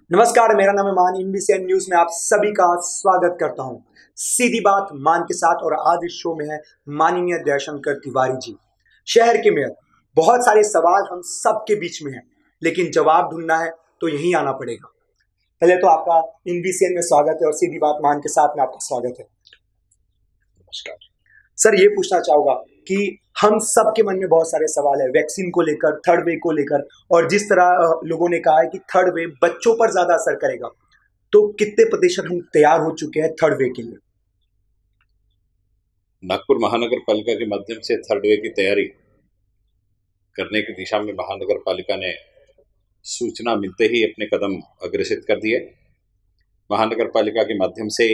नमस्कार, मेरा नाम है मान। इनबीसीएन न्यूज में आप सभी का स्वागत करता हूं। सीधी बात मान के साथ, और आज इस शो में है माननीय दयाशंकर तिवारी जी, शहर के मेयर। बहुत सारे सवाल हम सबके बीच में हैं, लेकिन जवाब ढूंढना है तो यहीं आना पड़ेगा। पहले तो आपका इनबीसीएन में स्वागत है और सीधी बात मान के साथ में आपका स्वागत है। नमस्कार सर, ये पूछना चाहूंगा कि हम सबके मन में बहुत सारे सवाल है वैक्सीन को लेकर, थर्ड वेव को लेकर, और जिस तरह लोगों ने कहा है कि थर्ड वेव बच्चों पर ज्यादा असर करेगा, तो कितने प्रतिशत हम तैयार हो चुके हैं थर्ड वेव के लिए? नागपुर महानगर पालिका के माध्यम से थर्ड वेव की तैयारी करने की दिशा में महानगर पालिका ने सूचना मिलते ही अपने कदम अग्रेसित कर दिए। महानगर पालिका के माध्यम से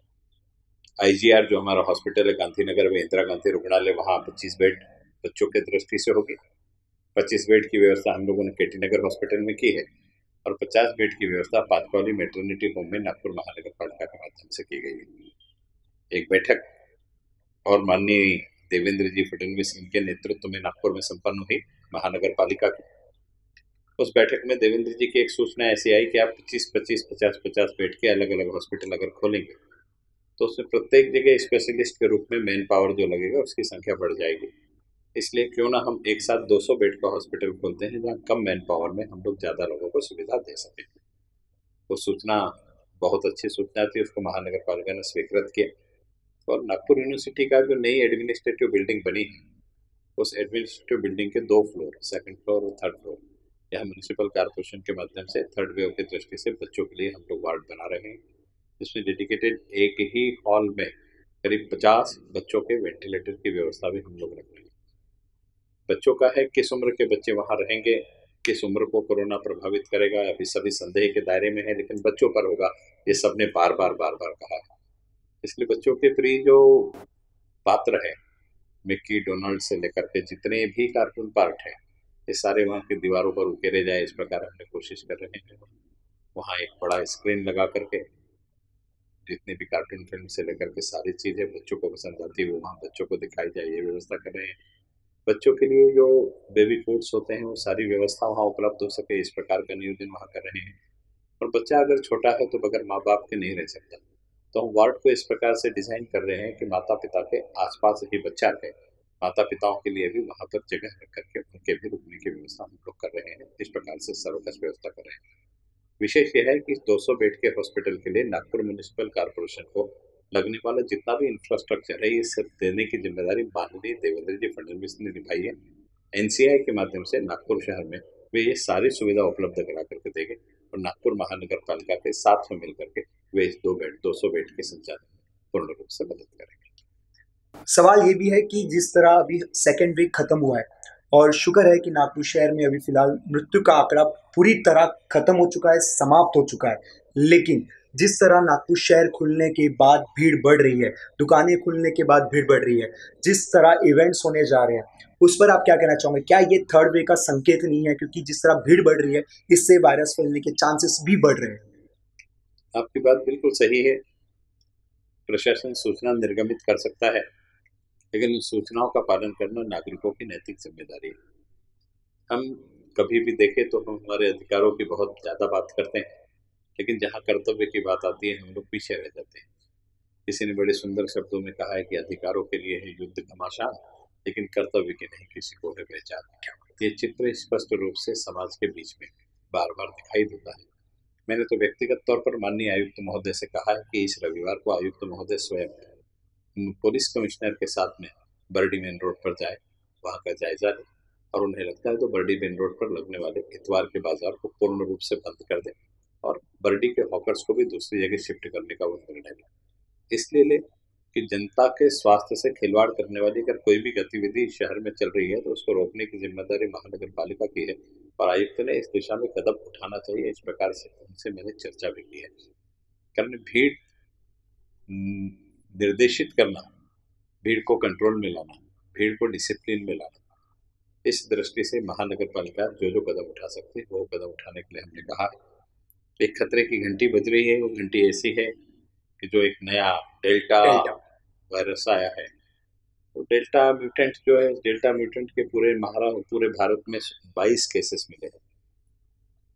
आईजीआर जो हमारा हॉस्पिटल है गांधीनगर में, इंदिरा गांधी रुग्णालय, वहाँ 25 बेड बच्चों के दृष्टि से होगी। 25 बेड की व्यवस्था हम लोगों ने केटी नगर हॉस्पिटल में की है और 50 बेड की व्यवस्था पातकौली मैटरनिटी होम में नागपुर महानगर पालिका के माध्यम से की गई है। एक बैठक और माननीय देवेंद्र जी फडणवीस इनके नेतृत्व में नागपुर में संपन्न हुई महानगर पालिका की। उस बैठक में देवेंद्र जी की एक सूचना ऐसी आई कि आप 25-25, 50-50 बेड के अलग अलग हॉस्पिटल अगर खोलेंगे तो उसमें प्रत्येक जगह स्पेशलिस्ट के रूप में मैन पावर जो लगेगा उसकी संख्या बढ़ जाएगी। इसलिए क्यों ना हम एक साथ 200 बेड का हॉस्पिटल खोलते हैं जहाँ कम मैन पावर में हम लोग ज़्यादा लोगों को सुविधा दे सकें। वो सूचना बहुत अच्छी सूचना थी, उसको महानगर पालिका ने स्वीकृत किया। और नागपुर यूनिवर्सिटी का जो नई एडमिनिस्ट्रेटिव बिल्डिंग बनी है, उस एडमिनिस्ट्रेटिव बिल्डिंग के 2 फ्लोर, सेकंड फ्लोर और थर्ड फ्लोर, यह म्यूनिसिपल कॉर्पोरेशन के माध्यम से थर्ड वेव की दृष्टि से बच्चों के लिए हम लोग वार्ड बना रहे हैं, जिसमें डेडिकेटेड एक ही हॉल में करीब 50 बच्चों के वेंटिलेटर की व्यवस्था भी हम लोग रख रहे हैं। बच्चों का है किस उम्र के बच्चे वहाँ रहेंगे, किस उम्र को कोरोना प्रभावित करेगा, अभी सभी संदेह के दायरे में है, लेकिन बच्चों पर होगा, ये सबने बार बार कहा है। इसलिए बच्चों के प्रिय जो पात्र है, मिक्की, डोनाल्ड से लेकर के जितने भी कार्टून पार्ट है, ये सारे वहाँ की दीवारों पर उकेरे जाए, इस प्रकार हमने कोशिश कर रहे हैं। वहाँ एक बड़ा स्क्रीन लगा करके जितनी भी कार्टून फिल्म से लेकर के सारी चीजें बच्चों को पसंद आती है वो वहाँ बच्चों को दिखाई जाए, ये व्यवस्था कर रहे हैं। बच्चों के लिए जो बेबी फूड्स होते हैं वो सारी व्यवस्था वहाँ उपलब्ध हो सके, इस प्रकार का नियोजन वहाँ कर रहे हैं। और बच्चा अगर छोटा है तो बगैर माँ बाप के नहीं रह सकता, तो हम वार्ड को इस प्रकार से डिजाइन कर रहे हैं कि माता पिता के आसपास ही बच्चा रहे। माता पिताओं के लिए भी वहां पर जगह रख करके उनके भी रुकने की व्यवस्था हम लोग कर रहे हैं, इस प्रकार से सर्वकश व्यवस्था कर रहे हैं। विशेष यह है कि 200 बेड के हॉस्पिटल के लिए नागपुर म्यूनिसिपल कॉर्पोरेशन को लगने वाला जितना भी इंफ्रास्ट्रक्चर है, ये सब देने की जिम्मेदारी माननीय देवेंद्र जी फडणवीस ने निभाई है। एनसीआई के माध्यम से नागपुर शहर में वे ये सारी सुविधा उपलब्ध करा करके देंगे और नागपुर महानगर पालिका के साथ में मिलकर के वे इस 200 बेड के संचालन में पूर्ण रूप से मदद करेंगे। सवाल ये भी है कि जिस तरह अभी सेकेंड वेव खत्म हुआ है, और शुक्र है कि नागपुर शहर में अभी फिलहाल मृत्यु का आंकड़ा पूरी तरह खत्म हो चुका है, समाप्त हो चुका है, लेकिन जिस तरह नागपुर शहर खुलने के बाद भीड़ बढ़ रही है, दुकानें खुलने के बाद भीड़ बढ़ रही है, जिस तरह इवेंट्स होने जा रहे हैं, उस पर आप क्या कहना चाहोगे? क्या ये थर्ड वेव का संकेत नहीं है? क्योंकि जिस तरह भीड़ बढ़ रही है, इससे वायरस फैलने के चांसेस भी बढ़ रहे हैं। आपकी बात बिल्कुल सही है। प्रशासन सूचना निर्गमित कर सकता है, लेकिन उन सूचनाओं का पालन करना नागरिकों की नैतिक जिम्मेदारी है। हम कभी भी देखें तो हम हमारे अधिकारों की बहुत ज्यादा बात करते हैं, लेकिन जहाँ कर्तव्य की बात आती है हम लोग पीछे रह जाते हैं। किसी ने बड़े सुंदर शब्दों में कहा है कि अधिकारों के लिए है युद्ध घमासान, लेकिन कर्तव्य की नहीं किसी को है पहचान। ये चित्र स्पष्ट रूप से समाज के बीच में बार बार दिखाई देता है। मैंने तो व्यक्तिगत तौर पर माननीय आयुक्त महोदय से कहा है कि इस रविवार को आयुक्त महोदय स्वयं पुलिस कमिश्नर के साथ में बरडी मेन रोड पर जाए, वहाँ का जायजा लें, और उन्हें लगता है तो बरडी मेन रोड पर लगने वाले इतवार के बाजार को पूर्ण रूप से बंद कर दें और बरडी के हॉकर्स को भी दूसरी जगह शिफ्ट करने का वो निर्णय लें। इसलिए ले कि जनता के स्वास्थ्य से खिलवाड़ करने वाली अगर कोई भी गतिविधि शहर में चल रही है तो उसको रोकने की जिम्मेदारी महानगर पालिका की है और आयुक्त ने इस दिशा में कदम उठाना चाहिए, इस प्रकार से उनसे मैंने चर्चा भी की है। कारण भीड़ निर्देशित करना, भीड़ को कंट्रोल में लाना, भीड़ को डिसिप्लिन में लाना, इस दृष्टि से महानगर पालिका जो जो कदम उठा सकती है वो कदम उठाने के लिए हमने कहा है। एक खतरे की घंटी बज रही है, वो घंटी ऐसी है कि जो एक नया डेल्टा डेल्टा। वायरस आया है, तो डेल्टा म्यूटेंट जो है, डेल्टा म्यूटेंट के पूरे भारत में 22 केसेस मिले हैं।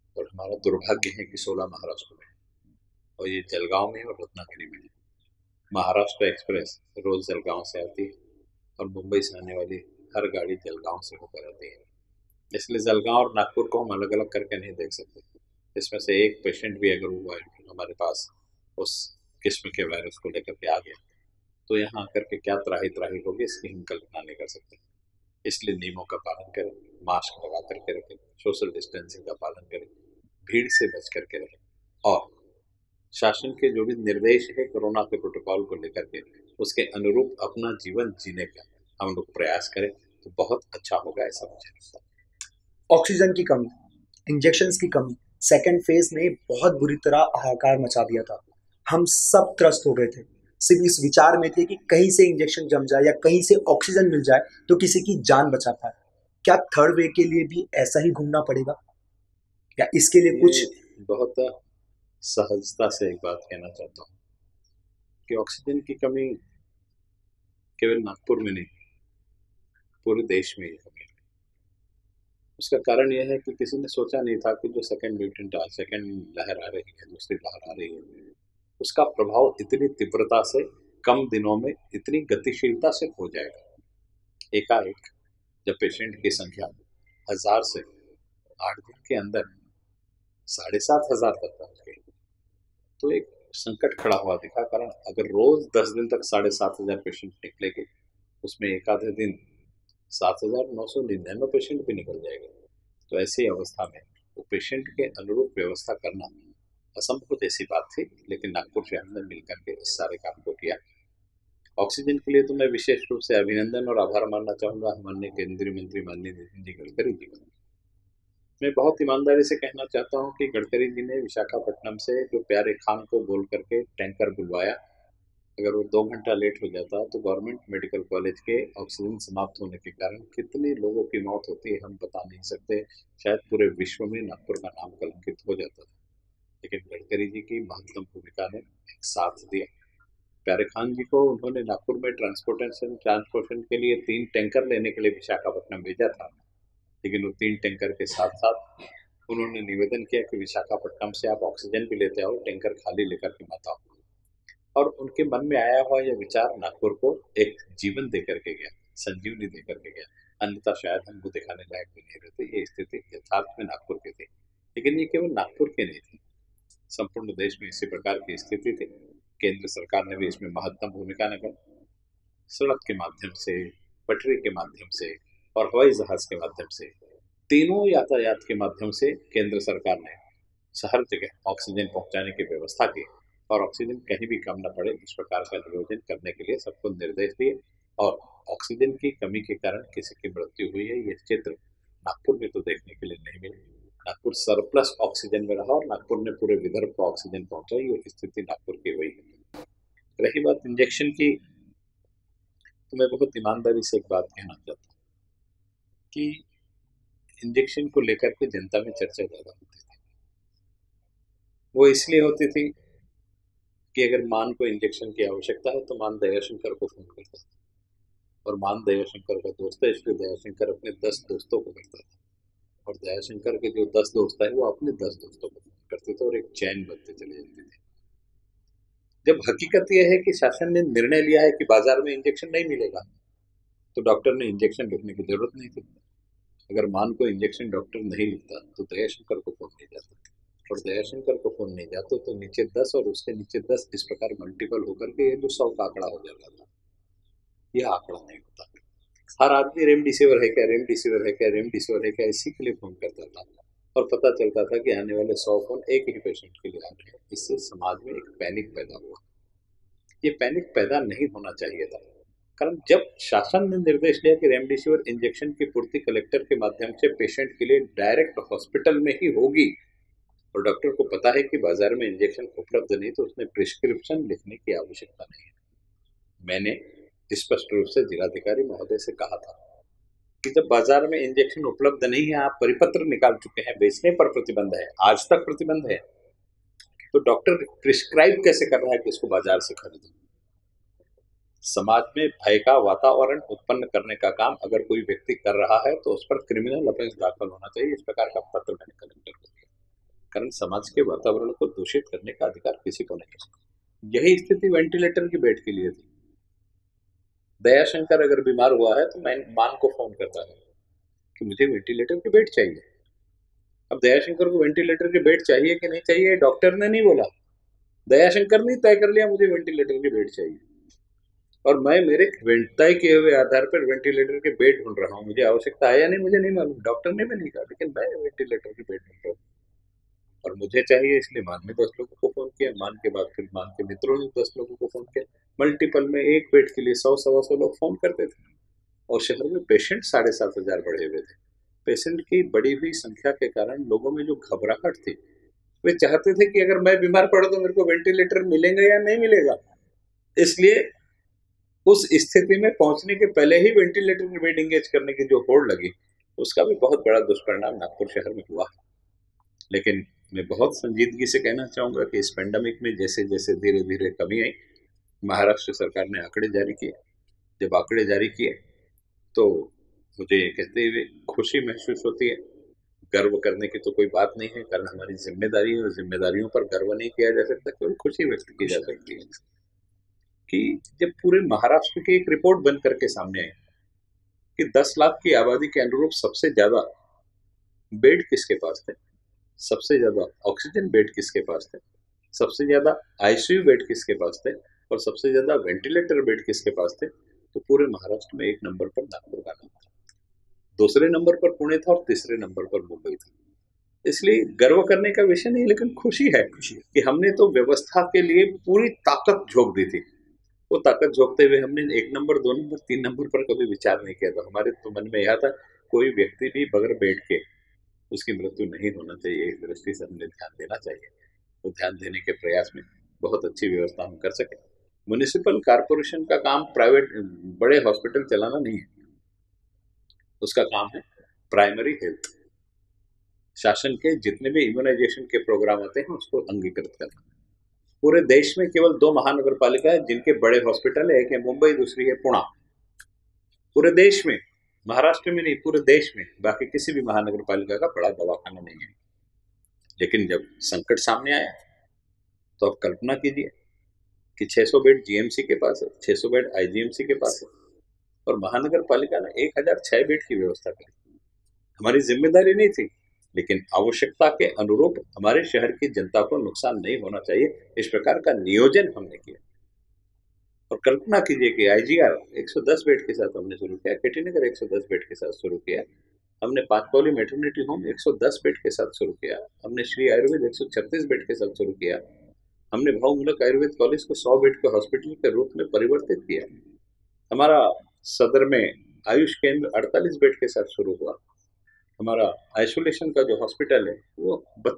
और हमारा दुर्भाग्य है कि 16 महाराष्ट्र में, और ये जलगांव में और रत्नागिरी में है। महाराष्ट्र एक्सप्रेस रोज जलगांव से आती है और मुंबई से आने वाली हर गाड़ी जलगांव से होकर आती है। इसलिए जलगांव और नागपुर को हम अलग अलग करके नहीं देख सकते। इसमें से एक पेशेंट भी अगर हुआ हमारे पास उस किस्म के वायरस को लेकर के आ गया, तो यहाँ आकर के क्या त्राही त्राही होगी इसकी हम कल्पना नहीं कर सकते। इसलिए नियमों का पालन करें, मास्क लगा करके रखें, सोशल डिस्टेंसिंग का पालन करें, भीड़ से बच करके रहें, और शासन के जो भी निर्देश है कोरोना के प्रोटोकॉल को लेकर के उसके अनुरूप अपना जीवन जीने का हम लोग प्रयास करें तो बहुत अच्छा होगा, ऐसा मुझे लगता है। ऑक्सीजन की कमी, इंजेक्शंस की कमी सेकेंड फेज में बहुत बुरी तरह हाहाकार मचा दिया था। हम सब त्रस्त हो गए थे, सिर्फ इस विचार में थे कि कहीं से इंजेक्शन जम जाए या कहीं से ऑक्सीजन मिल जाए तो किसी की जान बचा पाए। क्या थर्ड वे के लिए भी ऐसा ही घूमना पड़ेगा या इसके लिए कुछ? बहुत सहजता से एक बात कहना चाहता हूँ कि ऑक्सीजन की कमी केवल नागपुर में नहीं, पूरे देश में ही होगी। उसका कारण यह है कि किसी ने सोचा नहीं था कि जो सेकेंड लहर आ रही है, दूसरी लहर आ रही है, उसका प्रभाव इतनी तीव्रता से कम दिनों में इतनी गतिशीलता से हो जाएगा। एकाएक जब पेशेंट की संख्या 1000 से 8 दिन के अंदर 7500 तक पहुंच गई, तो एक संकट खड़ा हुआ दिखा। कारण अगर रोज 10 दिन तक 7500 पेशेंट निकलेंगे, उसमें एक आधे दिन 7999 पेशेंट भी निकल जाएगा। तो ऐसी अवस्था में वो पेशेंट के अनुरूप व्यवस्था करना असंभव जैसी बात थी, लेकिन नागपुर शहर ने मिलकर के इस सारे काम को किया। ऑक्सीजन के लिए तो मैं विशेष रूप से अभिनंदन और आभार मानना चाहूंगा माननीय केंद्रीय मंत्री माननीय नितिन जी गडकरी जी का। मैं बहुत ईमानदारी से कहना चाहता हूं कि गडकरी जी ने विशाखापट्टनम से जो प्यारे खान को बोल करके टैंकर बुलवाया, अगर वो 2 घंटा लेट हो जाता तो गवर्नमेंट मेडिकल कॉलेज के ऑक्सीजन समाप्त होने के कारण कितने लोगों की मौत होती है हम बता नहीं सकते। शायद पूरे विश्व में नागपुर का नाम कलंकित हो जाता था, लेकिन गडकरी जी की महत्वपूर्ण भूमिका ने एक साथ दिया। प्यारे खान जी को उन्होंने नागपुर में ट्रांसपोर्टेशन के लिए 3 टैंकर लेने के लिए विशाखापट्टनम भेजा था, लेकिन वो 3 टैंकर के साथ साथ उन्होंने निवेदन किया कि विशाखापट्टनम से आप ऑक्सीजन भी लेते आओ, टैंकर खाली लेकर के मत आओ। और उनके मन में आया हुआ यह विचार नागपुर को एक जीवन देकर के गया, संजीवनी देकर के गया। अन्यथा शायद हम वो दिखाने लायक भी नहीं रहते। ये स्थिति यथार्थ में नागपुर की थी, लेकिन ये केवल नागपुर की नहीं थी, संपूर्ण देश में इसी प्रकार की स्थिति थी। केंद्र सरकार ने भी इसमें महत्वपूर्ण भूमिका निभाई। सड़क के माध्यम से, पटरी के माध्यम से और हवाई जहाज के माध्यम से, तीनों यातायात के माध्यम से केंद्र सरकार ने हर जगह ऑक्सीजन पहुंचाने की व्यवस्था की और ऑक्सीजन कहीं भी कम न पड़े इस प्रकार का नियोजन करने के लिए सबको निर्देश दिए। और ऑक्सीजन की कमी के कारण किसी की मृत्यु हुई है ये चित्र नागपुर में तो देखने के लिए नहीं मिली। नागपुर सरप्लस ऑक्सीजन में रहा और नागपुर ने पूरे विदर्भ को ऑक्सीजन पहुंचाई, ये स्थिति नागपुर की हुई है। रही बात इंजेक्शन की, तो मैं बहुत ईमानदारी से एक बात कहना चाहता हूँ कि इंजेक्शन को लेकर के जनता में चर्चा ज्यादा होती थी। वो इसलिए होती थी कि अगर मान को इंजेक्शन की आवश्यकता है तो मान दयाशंकर को फोन करता था, और मान दयाशंकर का दोस्त है, इसलिए दयाशंकर अपने 10 दोस्तों को करता था, और दयाशंकर के जो 10 दोस्त है वो अपने 10 दोस्तों को फोन करते थे और एक चैन बनते चले जाते थे। जब हकीकत यह है कि शासन ने निर्णय लिया है कि बाजार में इंजेक्शन नहीं मिलेगा, तो डॉक्टर ने इंजेक्शन लिखने की जरूरत नहीं थी। अगर मान को इंजेक्शन डॉक्टर नहीं लिखता तो दयाशंकर को फोन नहीं जाता, और दयाशंकर को फोन नहीं जाता तो नीचे 10 और उसके नीचे 10 इस प्रकार मल्टीपल होकर के ये जो 100 का आंकड़ा हो जाता था, यह आंकड़ा नहीं होता। हर आदमी रेमडेसिविर है क्या, रेमडेसिविर है क्या, रेमडेसिविर है क्या, इसी के लिए फोन करता था, और पता चलता था कि आने वाले 100 फोन एक ही पेशेंट के लिए आ रहे हैं। इससे समाज में एक पैनिक पैदा हुआ। ये पैनिक पैदा नहीं होना चाहिए था, कारण जब शासन ने निर्देश दिया कि रेमडेसिविर इंजेक्शन की पूर्ति कलेक्टर के माध्यम से पेशेंट के लिए डायरेक्ट हॉस्पिटल में ही होगी, और डॉक्टर को पता है कि बाजार में इंजेक्शन उपलब्ध नहीं, तो उसने प्रिस्क्रिप्शन लिखने की आवश्यकता नहीं है। मैंने स्पष्ट रूप से जिलाधिकारी महोदय से कहा था कि जब बाजार में इंजेक्शन उपलब्ध नहीं है, आप परिपत्र निकाल चुके हैं, बेचने पर प्रतिबंध है, आज तक प्रतिबंध है, तो डॉक्टर प्रिस्क्राइब कैसे कर रहा है कि इसको बाजार से खरीदो। समाज में भय का वातावरण उत्पन्न करने का काम अगर कोई व्यक्ति कर रहा है तो उस पर क्रिमिनल ऑफेंस दाखिल होना चाहिए। इस प्रकार का पत्र मैंने कलेक्टर को दिया। कारण समाज के वातावरण को दूषित करने का अधिकार किसी को नहीं है। यही स्थिति वेंटिलेटर की बेड के लिए थी। दयाशंकर अगर बीमार हुआ है तो मैं मान को फोन करता है कि मुझे वेंटिलेटर की बेड चाहिए। अब दयाशंकर को वेंटिलेटर की बेड चाहिए कि नहीं चाहिए डॉक्टर ने नहीं बोला, दयाशंकर ने तय कर लिया मुझे वेंटिलेटर की बेड चाहिए, और मैं मेरे तय किए हुए आधार पर वेंटिलेटर के बेड ढूंढ रहा हूँ। मुझे आवश्यकता है या नहीं मुझे नहीं मालूम, डॉक्टर ने भी नहीं कहा, लेकिन मैं वेंटिलेटर की बेड ढूंढ रहा हूँ और मुझे चाहिए, इसलिए मान ने 10 लोगों को फोन किया, मान के बाद फिर मान के मित्रों ने 10 लोगों को फोन किया। मल्टीपल में एक बेड के लिए 100-125 लोग फोन करते थे और शहर में पेशेंट 7,500 बढ़े हुए थे। पेशेंट की बढ़ी हुई संख्या के कारण लोगों में जो घबराहट थी, वे चाहते थे कि अगर मैं बीमार पड़ा तो मेरे को वेंटिलेटर मिलेगा या नहीं मिलेगा। इसलिए उस स्थिति में पहुंचने के पहले ही वेंटिलेटर की बेड इंगेज करने की जो होड़ लगी, उसका भी बहुत बड़ा दुष्परिणाम नागपुर शहर में हुआ। लेकिन मैं बहुत संजीदगी से कहना चाहूंगा कि इस पेंडेमिक में जैसे जैसे धीरे धीरे कमी आई, महाराष्ट्र सरकार ने आंकड़े जारी किए। जब आंकड़े जारी किए तो मुझे ये कहते हुए खुशी महसूस होती है। गर्व करने की तो कोई बात नहीं है, कारण हमारी जिम्मेदारी है और जिम्मेदारियों पर गर्व नहीं किया जा सकता, केवल खुशी व्यक्त की जा सकती है कि जब पूरे महाराष्ट्र की एक रिपोर्ट बन करके सामने आई कि 10 लाख की आबादी के अनुरूप सबसे ज्यादा बेड किसके पास थे, सबसे ज्यादा ऑक्सीजन बेड किसके पास थे, सबसे ज्यादा आईसीयू बेड किसके पास थे और सबसे ज्यादा वेंटिलेटर बेड किसके पास थे, तो पूरे महाराष्ट्र में एक नंबर पर नागपुर का नाम था, दूसरे नंबर पर पुणे था और तीसरे नंबर पर मुंबई था। इसलिए गर्व करने का विषय नहीं, लेकिन खुशी है कि हमने तो व्यवस्था के लिए पूरी ताकत झोंक दी थी। वो ताकत झोंकते हुए हमने 1 नंबर 2 नंबर 3 नंबर पर कभी विचार नहीं किया था। हमारे तो मन में यह था कोई व्यक्ति भी बगैर बेड के उसकी मृत्यु नहीं होना चाहिए। इस दृष्टि से हमने ध्यान देना चाहिए। वो ध्यान देने के प्रयास में बहुत अच्छी व्यवस्था हम कर सके। म्युनिसिपल कारपोरेशन का काम प्राइवेट बड़े हॉस्पिटल चलाना नहीं है, उसका काम है प्राइमरी हेल्थ। शासन के जितने भी इम्यूनाइजेशन के प्रोग्राम आते हैं उसको अंगीकृत करना। पूरे देश में केवल 2 महानगर पालिका है जिनके बड़े हॉस्पिटल है, एक है मुंबई, दूसरी है पुणे। पूरे देश में, महाराष्ट्र में नहीं, पूरे देश में बाकी किसी भी महानगर पालिका का बड़ा दवाखाना नहीं है। लेकिन जब संकट सामने आया तो आप कल्पना कीजिए कि 600 बेड जीएमसी के पास है, 600 बेड आईजीएमसी के पास है और महानगर पालिका ने 1006 बेड की व्यवस्था करी। हमारी जिम्मेदारी नहीं थी, लेकिन आवश्यकता के अनुरूप हमारे शहर की जनता को नुकसान नहीं होना चाहिए, इस प्रकार का नियोजन हमने किया। और कल्पना कीजिए कि आईजीआर 110 बेड के साथ हमने शुरू किया, केटी नगर 110 बेड के साथ शुरू किया, हमने पांचपौली मैटरनिटी होम 110 बेड के साथ शुरू किया, हमने श्री आयुर्वेद 136 बेड के साथ शुरू किया, हमने भावमूलक आयुर्वेद कॉलेज को 100 बेड के हॉस्पिटल के रूप में परिवर्तित किया, हमारा सदर में आयुष केंद्र 48 बेड के साथ शुरू हुआ, हमारा आइसोलेशन का जो हॉस्पिटल है वो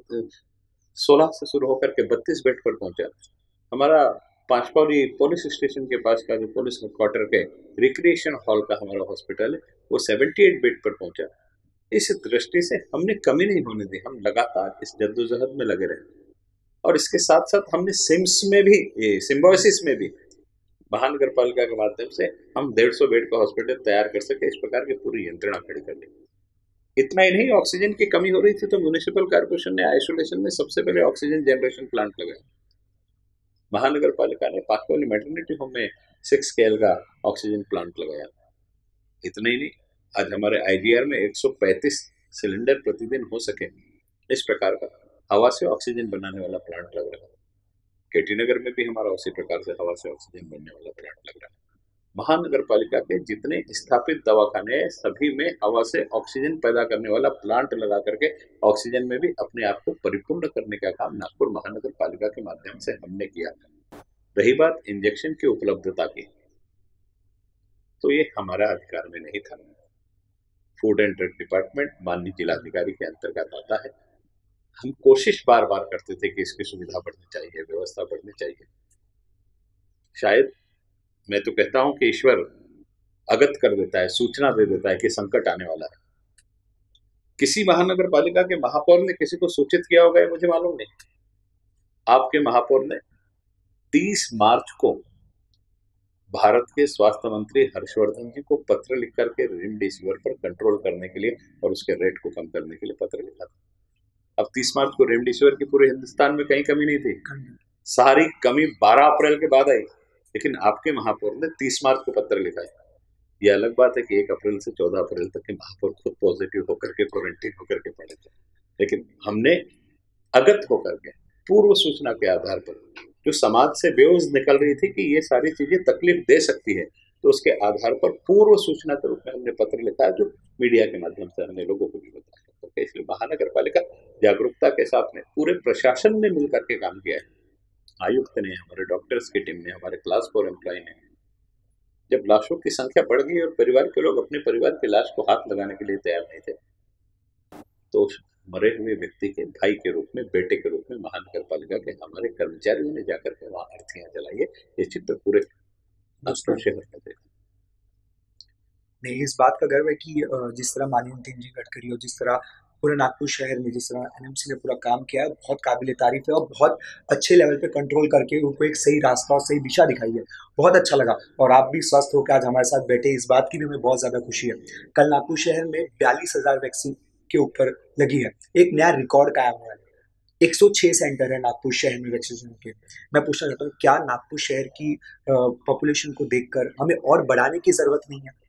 16 से शुरू होकर के 32 बेड पर पहुंचा, हमारा पांचपौली पुलिस स्टेशन के पास का जो पुलिस हेडक्वार्टर के रिक्रिएशन हॉल का हमारा हॉस्पिटल है वो 78 बेड पर पहुंचा। इस दृष्टि से हमने कमी नहीं होने दी, हम लगातार इस जद्दोजहद में लगे रहे। और इसके साथ साथ हमने सिम्बोसिस में भी महानगर पालिका के माध्यम से हम 150 बेड का हॉस्पिटल तैयार कर सके, इस प्रकार की पूरी यंत्रणा खड़ी कर ली। इतना ही नहीं, ऑक्सीजन की कमी हो रही थी तो म्युनिसिपल कॉर्पोरेशन ने आइसोलेशन में सबसे पहले ऑक्सीजन जनरेशन प्लांट लगाया। महानगर पालिका ने पांचपौली मैटरनिटी होम में 6 स्केल का ऑक्सीजन प्लांट लगाया। इतना ही नहीं, आज हमारे आईजीआर में 135 सिलेंडर प्रतिदिन हो सके, इस प्रकार का हवा से ऑक्सीजन बनाने वाला प्लांट लग रहा है। केटी नगर में भी हमारा उसी प्रकार से हवा से ऑक्सीजन बनने वाला प्लांट लग रहा है। महानगर पालिका के जितने स्थापित दवाखाने हैं सभी में हवा से ऑक्सीजन पैदा करने वाला प्लांट लगा करके ऑक्सीजन में भी अपने आप को परिपूर्ण करने का काम नागपुर महानगर पालिका के माध्यम से हमने किया। रही बात इंजेक्शन की उपलब्धता की, तो ये हमारा अधिकार में नहीं था। फूड एंड ड्रग डिपार्टमेंट माननीय जिलाधिकारी के अंतर्गत आता है। हम कोशिश बार बार करते थे कि इसकी सुविधा बढ़नी चाहिए, व्यवस्था बढ़नी चाहिए। शायद मैं तो कहता हूं कि ईश्वर अगत कर देता है, सूचना दे देता है कि संकट आने वाला है। किसी महानगर पालिका के महापौर ने किसी को सूचित किया होगा, मुझे मालूम नहीं। आपके महापौर ने 30 मार्च को भारत के स्वास्थ्य मंत्री हर्षवर्धन जी को पत्र लिख करके रेमडेसिविर पर कंट्रोल करने के लिए और उसके रेट को कम करने के लिए पत्र लिखा था। अब 30 मार्च को रेमडेसिविर की पूरे हिंदुस्तान में कहीं कमी नहीं थी, सारी कमी 12 अप्रैल के बाद आई, लेकिन आपके महापौर ने 30 मार्च को पत्र लिखा है। ये अलग बात है कि 1 अप्रैल से 14 अप्रैल तक के महापौर खुद पॉजिटिव होकर के क्वारंटीन होकर के पड़े थे, लेकिन हमने अगत होकर के पूर्व सूचना के आधार पर जो समाज से बेवज निकल रही थी कि ये सारी चीजें तकलीफ दे सकती है, तो उसके आधार पर पूर्व सूचना के रूप में हमने पत्र लिखा है, जो मीडिया के माध्यम से हमने लोगों को भी बताया। तो इसलिए महानगर पालिका जागरूकता के साथ में पूरे प्रशासन ने मिलकर के काम किया है। आयुक्त ने, हमारे डॉक्टर्स की टीम ने, हमारे क्लास 4 एम्प्लॉय ने, जब लाशों की संख्या बढ़ गई और परिवार के लोग अपने परिवार की लाश को हाथ लगाने के लिए तैयार नहीं थे, तो मरे हुए व्यक्ति के भाई के रूप में, बेटे के रूप में महानगर पालिका के हमारे कर्मचारियों ने जाकर के वहां अर्थियां जलाई है। ये चित्र पूरे नागपुर शहर में देखा। नहीं, इस बात का गर्व है कि जिस तरह माननीय नितिन जी गडकरी और जिस तरह पूरे नागपुर शहर में जिस तरह एनएमसी ने पूरा काम किया है, बहुत काबिल तारीफ है और बहुत अच्छे लेवल पे कंट्रोल करके उनको एक सही रास्ता और सही दिशा दिखाई है। बहुत अच्छा लगा और आप भी स्वस्थ होकर आज हमारे साथ बैठे, इस बात की भी हमें बहुत ज़्यादा खुशी है। कल नागपुर शहर में 42,000 वैक्सीन के ऊपर लगी है, एक नया रिकॉर्ड कायम हुआ है। 106 सेंटर है नागपुर शहर में वैक्सीनेशन के। मैं पूछना चाहता हूँ, क्या नागपुर शहर की पॉपुलेशन को देखकर हमें और बढ़ाने की ज़रूरत नहीं है?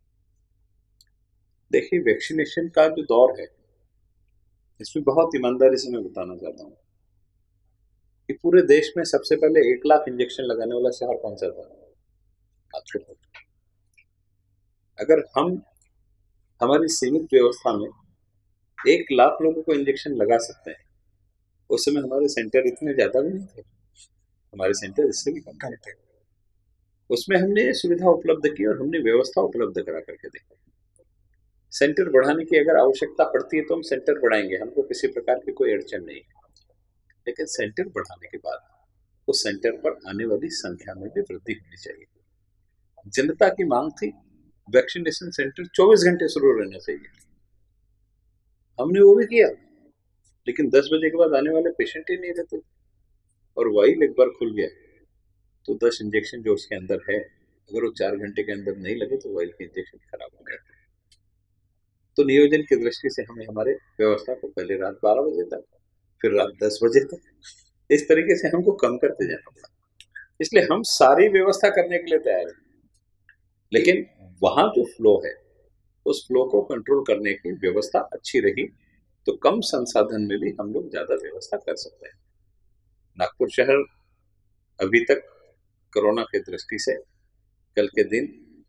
देखिए, वैक्सीनेशन का जो दौर है, इसमें बहुत ईमानदारी से मैं बताना चाहता हूँ कि पूरे देश में सबसे पहले 1 लाख इंजेक्शन लगाने वाला शहर कौन सा था? नागपुर। अगर हम हमारी सीमित व्यवस्था में 1 लाख लोगों को इंजेक्शन लगा सकते हैं, उस समय हमारे सेंटर इतने ज्यादा भी नहीं थे, हमारे सेंटर इससे भी कम थे। उसमें हमने सुविधा उपलब्ध की और हमने व्यवस्था उपलब्ध करा करके देखा। सेंटर बढ़ाने की अगर आवश्यकता पड़ती है तो हम सेंटर बढ़ाएंगे, हमको किसी प्रकार की कोई अड़चन नहीं है, लेकिन सेंटर बढ़ाने के बाद उस सेंटर पर आने वाली संख्या में भी वृद्धि होनी चाहिए। जनता की मांग थी वैक्सीनेशन सेंटर 24 घंटे शुरू रहना चाहिए, हमने वो भी किया, लेकिन 10 बजे के बाद आने वाले पेशेंट ही नहीं रहते, और वाइल एक बार खुल गया तो 10 इंजेक्शन जो उसके अंदर है, अगर वो 4 घंटे के अंदर नहीं लगे तो वाइल के इंजेक्शन खराब हो गए। तो नियोजन की दृष्टि से हमें हमारे व्यवस्था को पहले रात 12 बजे तक, फिर रात 10 बजे तक, इस तरीके से हमको कम करते जाना पड़ा। इसलिए हम सारी व्यवस्था करने के लिए तैयार हैं, लेकिन वहां जो फ्लो है उस फ्लो को कंट्रोल करने की व्यवस्था अच्छी रही तो कम संसाधन में भी हम लोग ज्यादा व्यवस्था कर सकते हैं। नागपुर शहर अभी तक कोरोना की दृष्टि से कल के दिन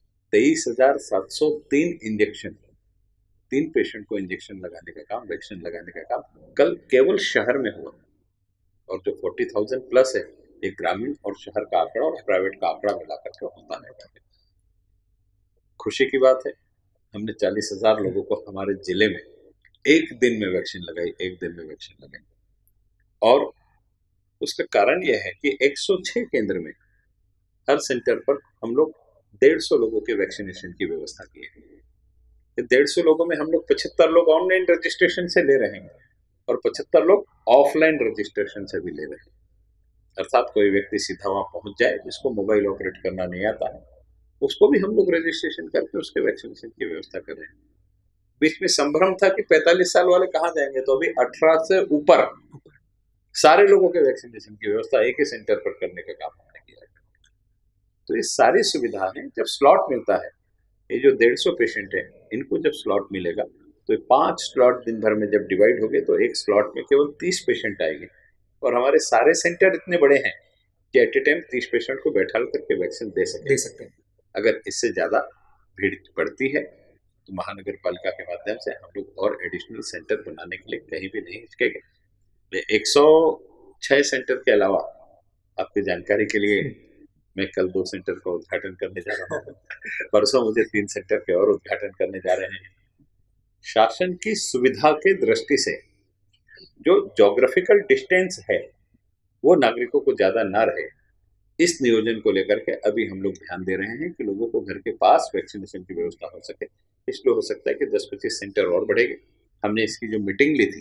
23,703 इंजेक्शन, 3 पेशेंट को इंजेक्शन लगाने का काम, वैक्सीन लगाने का काम कल केवल शहर में हुआ, और जो 40,000 प्लस है ये ग्रामीण और शहर का आंकड़ा और प्राइवेट का आंकड़ा मिलाकर के होता है। खुशी की बात है, हमने 40,000 लोगों को हमारे जिले में एक दिन में वैक्सीन लगाई, एक दिन में वैक्सीन लगाई। और उसका कारण यह है कि 106 केंद्र में हर सेंटर पर हम लोग 150 लोगों के वैक्सीनेशन की व्यवस्था की है। 150 लोगों में हम लोग 75 लोग ऑनलाइन रजिस्ट्रेशन से ले रहे हैं और 75 लोग ऑफलाइन रजिस्ट्रेशन से भी ले रहे हैं। अर्थात कोई व्यक्ति सीधा वहां पहुंच जाए जिसको मोबाइल ऑपरेट करना नहीं आता है, उसको भी हम लोग रजिस्ट्रेशन करके उसके वैक्सीनेशन की व्यवस्था कर रहे हैं। बीच में संभ्रम था कि 45 साल वाले कहाँ जाएंगे, तो अभी 18 से ऊपर सारे लोगों के वैक्सीनेशन की व्यवस्था एक ही सेंटर पर करने का काम हमने किया है। तो ये सारी सुविधा है। जब स्लॉट मिलता है, ये जो 150 पेशेंट है इनको जब स्लॉट मिलेगा तो 5 स्लॉट दिन भर में जब डिवाइड हो गए तो एक स्लॉट में केवल 30 पेशेंट आएंगे, और हमारे सारे सेंटर इतने बड़े हैं कि एट ए टाइम 30 पेशेंट को बैठा करके वैक्सीन दे सकते हैं। अगर इससे ज्यादा भीड़ बढ़ती है तो महानगर पालिका के माध्यम से हम लोग और एडिशनल सेंटर बनाने के लिए कहीं भी नहीं हिचकेंगे। 106 सेंटर के अलावा आपकी जानकारी के लिए मैं कल 2 सेंटर का उद्घाटन करने जा रहा हूँ। परसों मुझे 3 सेंटर के और उद्घाटन करने जा रहे हैं। शासन की सुविधा के दृष्टि से जो ज्योग्राफिकल डिस्टेंस है वो नागरिकों को ज्यादा ना रहे, इस नियोजन को लेकर के अभी हम लोग ध्यान दे रहे हैं कि लोगों को घर के पास वैक्सीनेशन की व्यवस्था हो सके। इसलिए हो सकता है कि 10-25 सेंटर और बढ़ेंगे। हमने इसकी जो मीटिंग ली थी,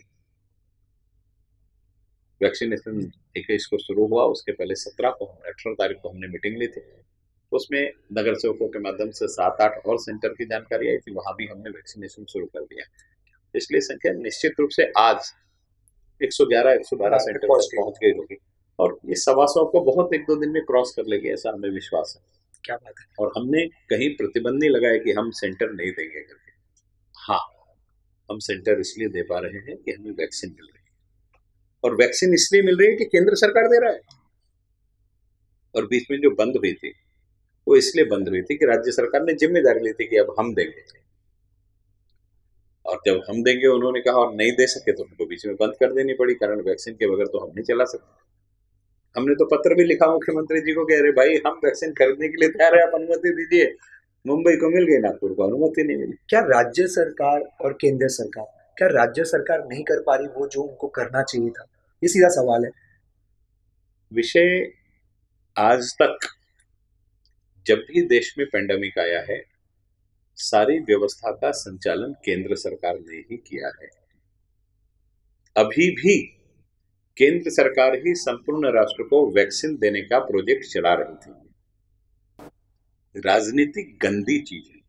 वैक्सीनेशन 21 को शुरू हुआ, उसके पहले 18 तारीख को हमने मीटिंग ली थी, उसमें नगर सेवकों के माध्यम से 7-8 और सेंटर की जानकारी आई थी, वहां भी हमने वैक्सीनेशन शुरू कर दिया। इसलिए संख्या निश्चित रूप से आज 111 112 हाँ, सेंटर पहुंच तक गई। पहुंच गई होगी। और ये 125 को बहुत 1-2 दिन में क्रॉस कर लेगी, ऐसा हमें विश्वास है। क्या बात है। और हमने कहीं प्रतिबंध नहीं लगाया कि हम सेंटर नहीं देंगे करके। हाँ, हम सेंटर इसलिए दे पा रहे हैं कि हमें वैक्सीन मिल रही है, और वैक्सीन इसलिए मिल रही है कि केंद्र सरकार दे रहा है। और बीच में जो बंद हुई थी वो इसलिए बंद हुई थी कि राज्य सरकार ने जिम्मेदारी ली थी कि अब हम देंगे, और जब हम देंगे उन्होंने कहा और नहीं दे सके तो उनको बीच में बंद कर देनी पड़ी, कारण वैक्सीन के बगैर तो हम नहीं चला सकते। हमने तो पत्र भी लिखा मुख्यमंत्री जी को, कह रहे भाई हम वैक्सीन खरीदने के लिए तैयार है, आप अनुमति दीजिए। मुंबई को मिल गई, नागपुर को अनुमति नहीं मिली। क्या राज्य सरकार और केंद्र सरकार, क्या राज्य सरकार नहीं कर पा रही वो जो उनको करना चाहिए था? ये सीधा सवाल है। विषय आज तक जब भी देश में पेंडेमिक आया है, सारी व्यवस्था का संचालन केंद्र सरकार ने ही किया है। अभी भी केंद्र सरकार ही संपूर्ण राष्ट्र को वैक्सीन देने का प्रोजेक्ट चला रही थी। राजनीतिक गंदी चीज है।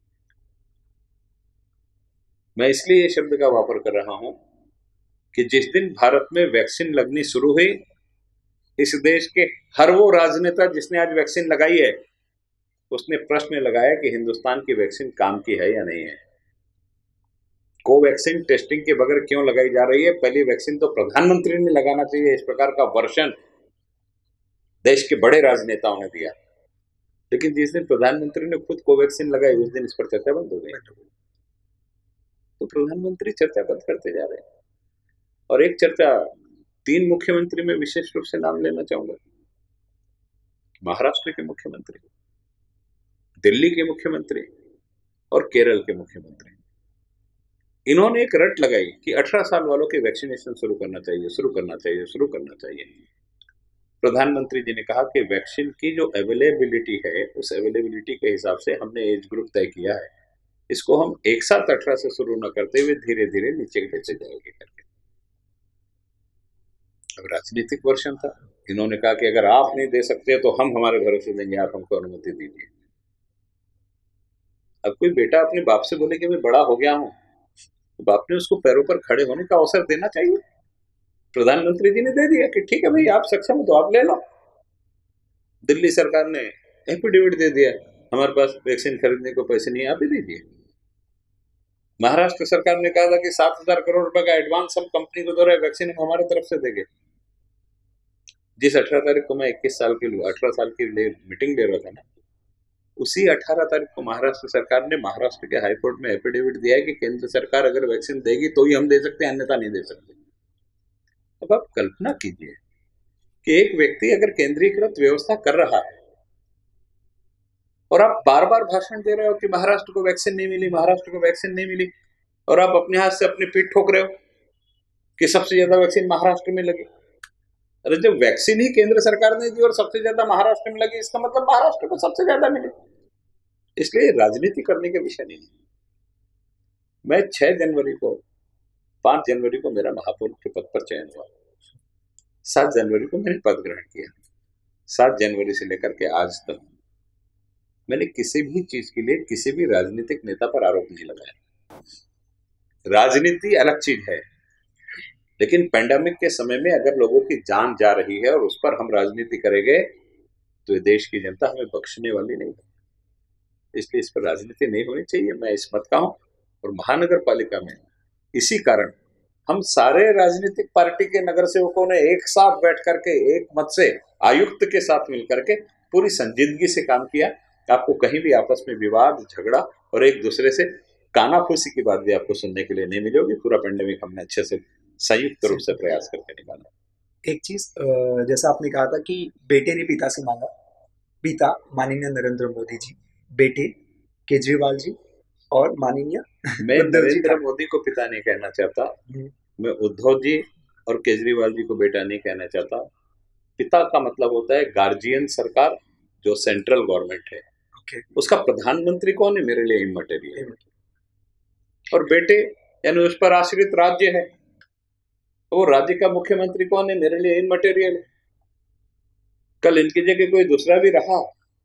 मैं इसलिए ये शब्द का वापर कर रहा हूं कि जिस दिन भारत में वैक्सीन लगनी शुरू हुई, इस देश के हर वो राजनेता जिसने आज वैक्सीन लगाई है, उसने प्रश्न लगाया कि हिंदुस्तान की वैक्सीन काम की है या नहीं है। कोवैक्सीन टेस्टिंग के बगैर क्यों लगाई जा रही है? पहली वैक्सीन तो प्रधानमंत्री ने लगाना चाहिए। इस प्रकार का वर्षन देश के बड़े राजनेताओं ने दिया, लेकिन जिस दिन प्रधानमंत्री ने खुद कोवैक्सीन लगाई उस दिन इस पर चर्चा बंद हो गई। तो प्रधानमंत्री चर्चा बंद करते जा रहे हैं। और एक चर्चा 3 मुख्यमंत्री में विशेष रूप से नाम लेना चाहूंगा। महाराष्ट्र के मुख्यमंत्री, दिल्ली के मुख्यमंत्री और केरल के मुख्यमंत्री, इन्होंने एक रट लगाई कि 18 साल वालों के वैक्सीनेशन शुरू करना चाहिए, शुरू करना चाहिए, शुरू करना चाहिए। प्रधानमंत्री जी ने कहा कि वैक्सीन की जो अवेलेबिलिटी है, उस अवेलेबिलिटी के हिसाब से हमने एज ग्रुप तय किया है, इसको हम एक साथ 18 से शुरू न करते हुए धीरे धीरे नीचे गिरते जाएंगे करके। अब राजनीतिक वर्षन था। इन्होंने कहा कि अगर आप नहीं दे सकते तो हम हमारे भरोसे देंगे, आप हमको अनुमति दीजिए। अब कोई बेटा अपने बाप से बोले कि मैं बड़ा हो गया हूं, तो बाप ने उसको पैरों पर खड़े होने का अवसर देना चाहिए। प्रधानमंत्री जी ने दे दिया कि ठीक है भाई, आप सक्षम हो तो आप ले लो। दिल्ली सरकार ने एफिडेविट दे दिया, हमारे पास वैक्सीन खरीदने को पैसे नहीं, आप ही दीजिए। महाराष्ट्र सरकार ने कहा था कि 7,000 करोड़ रुपए का एडवांस हम कंपनी को दे रहे हैं, वैक्सीन हम हमारे तरफ से देंगे। जिस 18 तारीख को मैं 21 साल के 18 साल की मीटिंग ले रहा था ना, उसी 18 तारीख को महाराष्ट्र सरकार ने महाराष्ट्र के हाईकोर्ट में एफिडेविट दिया है कि केंद्र सरकार अगर वैक्सीन देगी तो ही हम दे सकते हैं, अन्यथा नहीं दे सकते। अब आप कल्पना कीजिए कि एक व्यक्ति अगर केंद्रीकृत व्यवस्था कर रहा है और आप बार बार भाषण दे रहे हो कि महाराष्ट्र को वैक्सीन नहीं मिली, महाराष्ट्र को वैक्सीन नहीं मिली, और आप अपने हाथ से अपनी पीठ ठोक रहे हो कि सबसे ज्यादा वैक्सीन महाराष्ट्र में लगी। अरे जब वैक्सीन ही केंद्र सरकार ने दी और सबसे ज्यादा महाराष्ट्र में लगी, इसका मतलब महाराष्ट्र को सबसे ज्यादा मिली। इसलिए राजनीति करने के विषय नहीं। मैं 5 जनवरी को मेरा महापौर के पद पर चयन हुआ। 7 जनवरी को मैंने पद ग्रहण किया। 7 जनवरी से लेकर के आज तक मैंने किसी भी चीज के लिए किसी भी राजनीतिक नेता पर आरोप नहीं लगाया। राजनीति अलग चीज है, लेकिन पेंडेमिक के समय में अगर लोगों की जान जा रही है और उस पर हम राजनीति करेंगे तो ये देश की जनता हमें बख्शने वाली नहीं है। इसलिए इस पर राजनीति नहीं होनी चाहिए, मैं इस मत का हूं। और महानगर पालिका में इसी कारण हम सारे राजनीतिक पार्टी के नगर सेवकों ने एक साथ बैठ करके एक मत से आयुक्त के साथ मिलकर के पूरी संजीदगी से काम किया। आपको कहीं भी आपस में विवाद, झगड़ा और एक दूसरे से कानाफूसी की बात भी आपको सुनने के लिए नहीं मिलेगी। पूरा पेंडेमिक हमने अच्छे से संयुक्त रूप से प्रयास करके निकाला। एक चीज, जैसा आपने कहा था कि बेटे ने पिता से मांगा, पिता माननीय नरेंद्र मोदी जी, बेटे केजरीवाल जी और माननीय मैं उद्धव जी नरेंद्र मोदी को पिता नहीं कहना चाहता, मैं उद्धव जी और केजरीवाल जी को बेटा नहीं कहना चाहता। पिता का मतलब होता है गार्जियन सरकार, जो सेंट्रल गवर्नमेंट है। उसका प्रधानमंत्री कौन है? मेरे लिए इमटेरियल। और बेटे यानी उस पर आश्रित राज्य है, तो वो राज्य का मुख्यमंत्री कौन है? मेरे लिए इमटेरियल है। कल इनकी जगह कोई दूसरा भी रहा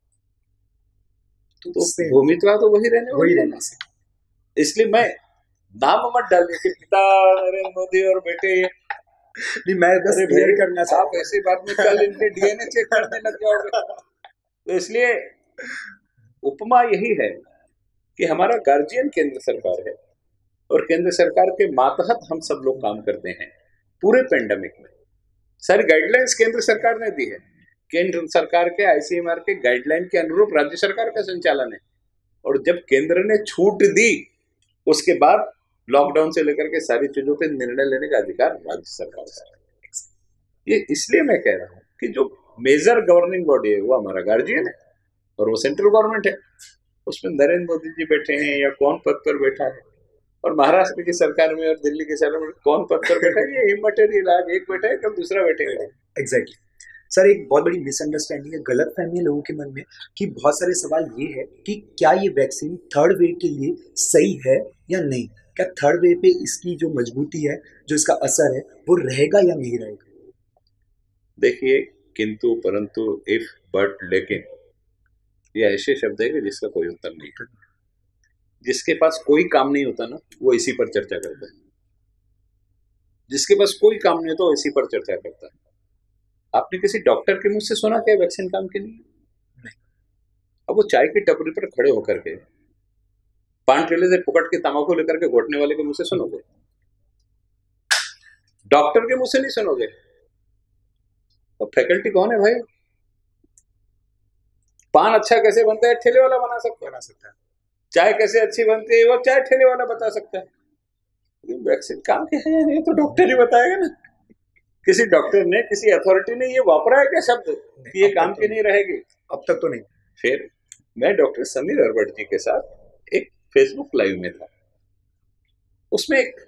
तो भूमिका तो वही रहने। इसलिए मैं नाम मत डालिए कि पिता नरेंद्र मोदी और बेटे नहीं, मैं बस अरे क्लियर भाई, करना आप चाहता ऐसी बात में कल इनके डीएनए चेक करने लग जाओगे। तो इसलिए उपमा यही है कि हमारा गार्जियन केंद्र सरकार है और केंद्र सरकार के मातहत हम सब लोग काम करते हैं। पूरे पेंडेमिक में सारी गाइडलाइंस केंद्र सरकार ने दी है। केंद्र सरकार के आईसीएमआर के गाइडलाइन के अनुरूप राज्य सरकार का संचालन है, और जब केंद्र ने छूट दी उसके बाद लॉकडाउन से लेकर के सारी चीजों पे निर्णय लेने का अधिकार राज्य सरकार का है। ये इसलिए मैं कह रहा हूं कि जो मेजर गवर्निंग बॉडी है वो हमारा गार्जियन है और वो सेंट्रल गवर्नमेंट है। उसमें नरेंद्र मोदी जी बैठे हैं या कौन पद पर बैठा है, और महाराष्ट्र की सरकार में और दिल्ली की सरकार में कौन पद पर बैठा है, ये इमटेरियल। आज एक बैठा है कल दूसरा बैठेगा। एग्जैक्टली सर, एक बहुत बड़ी मिसअंडरस्टैंडिंग है, गलत फहमी है लोगों के मन में कि बहुत सारे सवाल ये है कि क्या ये वैक्सीन थर्ड वेव के लिए सही है या नहीं, क्या थर्ड वेव पे इसकी जो मजबूती है, जो इसका असर है, वो रहेगा या नहीं रहेगा। देखिए, किंतु परंतु, इफ, बट, लेकिन, ये ऐसे शब्द है कि जिसका कोई उत्तर नहीं है। जिसके पास कोई काम नहीं होता ना, वो इसी पर चर्चा करता है। जिसके पास कोई काम नहीं होता वो इसी पर चर्चा करता है। आपने किसी डॉक्टर के मुंह से सुना क्या वैक्सीन काम के लिए? नहीं। अब वो चाय की टपरी पर खड़े होकर के पान ठेले से पकड़ के तंबाकू लेकर के घोटने वाले के मुंह से सुनोगे, डॉक्टर के मुंह से नहीं सुनोगे। और फैकल्टी कौन है भाई? पान अच्छा कैसे बनता है ठेले वाला बना सकता है। चाय कैसे अच्छी बनती है वो चाय ठेले वाला बता सकता है। वैक्सीन काम के है या नहीं तो डॉक्टर ही बताएगा ना। किसी डॉक्टर ने, किसी अथॉरिटी ने ये वापरा है क्या शब्द कि ये काम की नहीं रहेगी? अब तक तो नहीं। फिर मैं डॉक्टर समीर अरबट जी के साथ एक फेसबुक लाइव में था। उसमें एक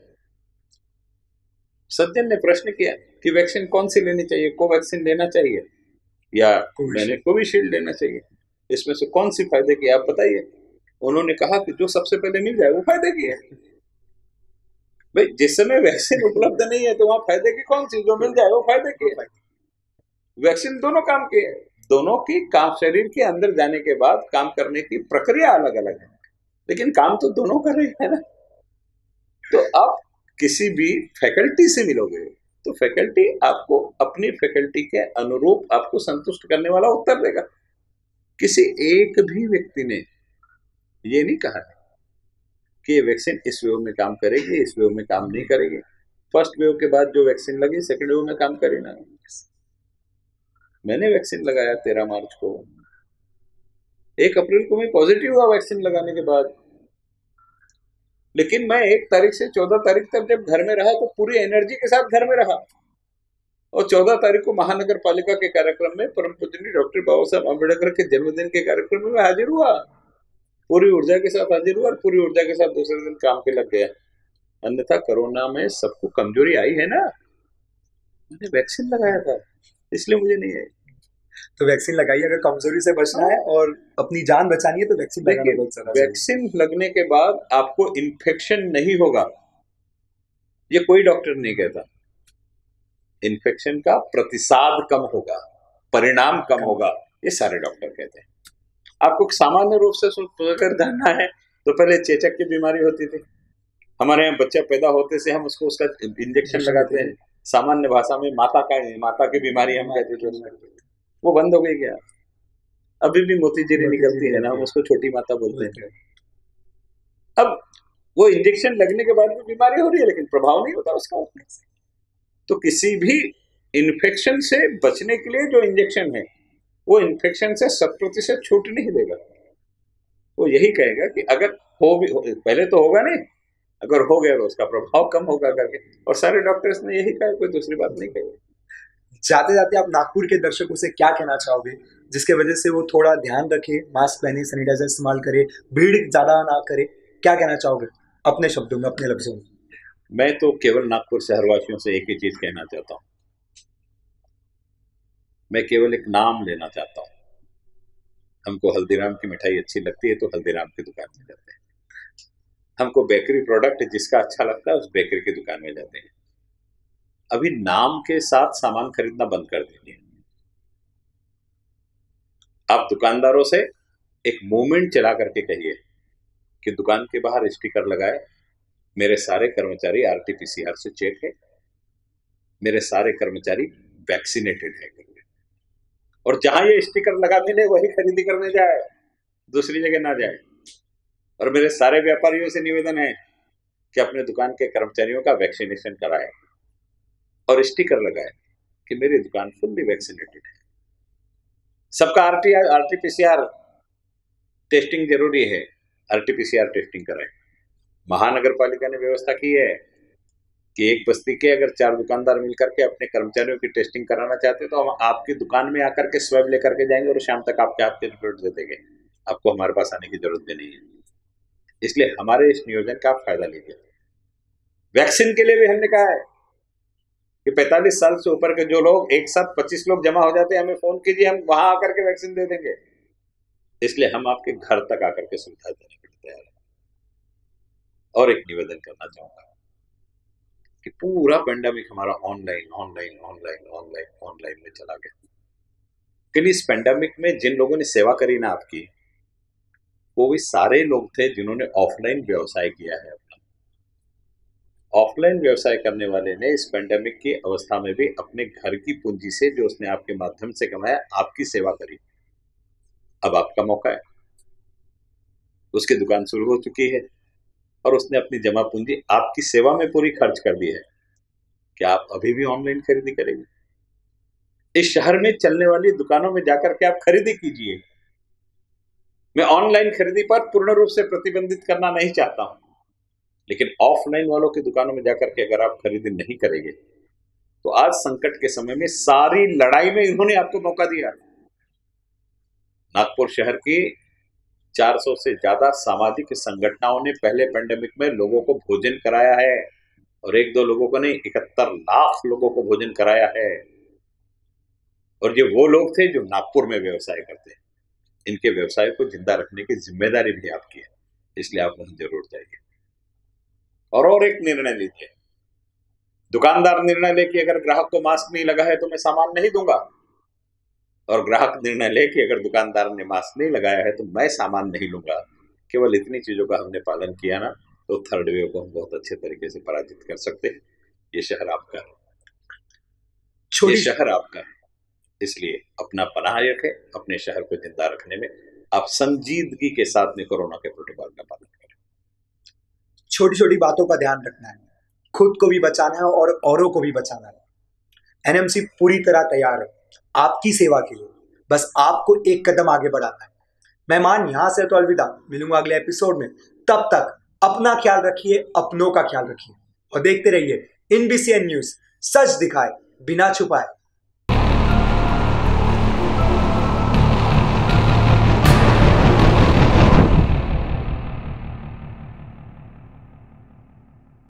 सज्जन ने प्रश्न किया कि वैक्सीन कौन सी लेनी चाहिए, कोवैक्सीन लेना चाहिए या मैंने कोविशील्ड लेना चाहिए, इसमें से कौन सी फायदे की आप बताइए। उन्होंने कहा कि जो सबसे पहले मिल जाए वो फायदे की है। भाई, जिस समय वैक्सीन उपलब्ध नहीं है तो वहां फायदे की कौन सी? जो मिल जाए वो फायदे की है। वैक्सीन दोनों काम की है, दोनों की काम शरीर के अंदर जाने के बाद काम करने की प्रक्रिया अलग अलग है, लेकिन काम तो दोनों कर रही है ना। तो आप किसी भी फैकल्टी से मिलोगे तो फैकल्टी आपको अपनी फैकल्टी के अनुरूप आपको संतुष्ट करने वाला उत्तर देगा। किसी एक भी व्यक्ति ने ये नहीं कहा कि ये वैक्सीन इस वेव में काम करेगी, इस वेव में काम नहीं करेगी। फर्स्ट वेव के बाद जो वैक्सीन लगी सेकेंड वेव में काम करे ना। मैंने वैक्सीन लगाया 13 मार्च को, 1 अप्रैल को मैं पॉजिटिव हुआ वैक्सीन लगाने के बाद, लेकिन मैं 1 तारीख से 14 तारीख तक जब घर में रहा तो पूरी एनर्जी के साथ घर में रहा, और 14 तारीख को महानगर पालिका के कार्यक्रम में परम पूजनीय डॉक्टर बाबा साहब अम्बेडकर के जन्मदिन के कार्यक्रम में हाजिर हुआ। पूरी ऊर्जा के साथ हाजिर हुआ और पूरी ऊर्जा के साथ दूसरे दिन काम पे लग गया। अन्यथा कोरोना में सबको कमजोरी आई है ना। मैंने वैक्सीन लगाया था इसलिए मुझे नहीं आई। तो वैक्सीन लगाइए, अगर कमजोरी से बचना है और अपनी जान बचानी है तो वैक्सीन लगाना बहुत जरूरी है। वैक्सीन लगने के बाद आपको इन्फेक्शन नहीं होगा, ये कोई डॉक्टर नहीं कहता। इन्फेक्शन का प्रतिसाद कम होगा, परिणाम कम होगा, ये सारे डॉक्टर कहते हैं। आपको सामान्य रूप से अगर जानना है तो पहले चेचक की बीमारी होती थी। हमारे यहाँ बच्चा पैदा होते से हम उसको उसका इंजेक्शन लगाते हैं। सामान्य भाषा में माता की बीमारी हम कहते थे, वो बंद हो गई क्या? अभी भी मोतीजीरी निकलती है ना, हम उसको छोटी माता बोलते हैं। अब वो इंजेक्शन लगने के बाद भी बीमारी हो रही है लेकिन प्रभाव नहीं होता उसका। तो किसी भी इन्फेक्शन से बचने के लिए जो इंजेक्शन है वो इन्फेक्शन से 100% छूट नहीं देगा। वो यही कहेगा कि अगर पहले तो होगा नहीं, अगर हो गया तो उसका प्रभाव कम होगा करके। और सारे डॉक्टर्स ने यही कहा, कोई दूसरी बात नहीं कही। जाते जाते आप नागपुर के दर्शकों से क्या कहना चाहोगे जिसके वजह से वो थोड़ा ध्यान रखे, मास्क पहने, सैनिटाइजर इस्तेमाल करे, भीड़ ज्यादा ना करे? क्या कहना चाहोगे अपने शब्दों में, अपने लफ्जों में? मैं तो केवल नागपुर शहरवासियों से एक ही चीज कहना चाहता हूं। मैं केवल एक नाम लेना चाहता हूं। हमको हल्दीराम की मिठाई अच्छी लगती है तो हल्दीराम की दुकान में जाते हैं। हमको बेकरी प्रोडक्ट जिसका अच्छा लगता है उस बेकरी की दुकान में जाते हैं। अभी नाम के साथ सामान खरीदना बंद कर दीजिए। आप दुकानदारों से एक मूवमेंट चला करके कहिए कि दुकान के बाहर स्टिकर लगाए, मेरे सारे कर्मचारी आरटीपीसीआर से चेक है, मेरे सारे कर्मचारी वैक्सीनेटेड है करके, और जहां ये स्टिकर लगा मिले वही खरीदी करने जाए, दूसरी जगह ना जाए। और मेरे सारे व्यापारियों से निवेदन है कि अपने दुकान के कर्मचारियों का वैक्सीनेशन कराए और स्टिकर लगाए कि मेरी दुकान फुल्ली वैक्सीनेटेड है। सबका आरटीपीसीआर टेस्टिंग जरूरी है, आरटीपीसीआर टेस्टिंग कराए। महानगर पालिका ने व्यवस्था की है कि एक बस्ती के अगर 4 दुकानदार मिलकर के अपने कर्मचारियों की टेस्टिंग कराना चाहते हैं तो हम आपकी दुकान में आकर के स्वैब लेकर के जाएंगे और शाम तक आपके हाथ के रिपोर्ट दे देंगे। आपको हमारे पास आने की जरूरत भी नहीं है। इसलिए हमारे इस नियोजन का आप फायदा लीजिए। वैक्सीन के लिए भी हमने कहा है कि 45 साल से ऊपर के जो लोग एक साथ 25 लोग जमा हो जाते हैं, हमें फोन कीजिए, हम वहां आकर के वैक्सीन दे देंगे। इसलिए हम आपके घर तक आकर के सुविधा देने के लिए तैयार हैं। और एक निवेदन करना चाहूंगा कि पूरा पेंडेमिक हमारा ऑनलाइन में चला गया। लेकिन इस पेंडेमिक में जिन लोगों ने सेवा करी ना आपकी, वो भी सारे लोग थे जिन्होंने ऑफलाइन व्यवसाय किया है। अपना ऑफलाइन व्यवसाय करने वाले ने इस पेंडेमिक की अवस्था में भी अपने घर की पूंजी से जो उसने आपके माध्यम से कमाया, आपकी सेवा करी। अब आपका मौका है। उसकी दुकान शुरू हो चुकी है और उसने अपनी जमा पूंजी आपकी सेवा में पूरी खर्च कर दी है। क्या आप अभी भी ऑनलाइन खरीदी करेंगे? इस शहर में चलने वाली दुकानों में जाकर के आप खरीदी कीजिए। मैं ऑनलाइन खरीदी पर पूर्ण रूप से प्रतिबंधित करना नहीं चाहता हूं, लेकिन ऑफलाइन वालों की दुकानों में जाकर के अगर आप खरीदी नहीं करेंगे तो आज संकट के समय में सारी लड़ाई में इन्होंने आपको मौका दिया। नागपुर शहर की 400 से ज्यादा सामाजिक संगठनों ने पहले पेंडेमिक में लोगों को भोजन कराया है, और 1-2 लोगों को नहीं, 71 लाख लोगों को भोजन कराया है। और ये वो लोग थे जो नागपुर में व्यवसाय करते हैं। इनके व्यवसाय को जिंदा रखने की जिम्मेदारी भी आपकी है, इसलिए आप वहां जरूर जाइए। और एक निर्णय लीजिए। दुकानदार निर्णय ले कि अगर ग्राहक को मास्क नहीं लगा है तो मैं सामान नहीं दूंगा, और ग्राहक निर्णय ले कि अगर दुकानदार ने मास्क नहीं लगाया है तो मैं सामान नहीं लूंगा। केवल इतनी चीजों का हमने पालन किया ना, तो थर्ड वेव को हम बहुत अच्छे तरीके से पराजित कर सकते हैं। ये शहर आपका है, ये शहर आपका है, इसलिए अपना पनाह रखें। अपने शहर को जिंदा रखने में आप संजीदगी के साथ में कोरोना के प्रोटोकॉल का पालन करें। छोटी छोटी बातों का ध्यान रखना है, खुद को भी बचाना है और औरों को भी बचाना है। एनएमसी पूरी तरह तैयार है आपकी सेवा के लिए, बस आपको एक कदम आगे बढ़ाना है। मेहमान यहां से तो अलविदा, मिलूंगा अगले एपिसोड में। तब तक अपना ख्याल रखिए, अपनों का ख्याल रखिए और देखते रहिए NBCN न्यूज, सच दिखाए बिना छुपाए।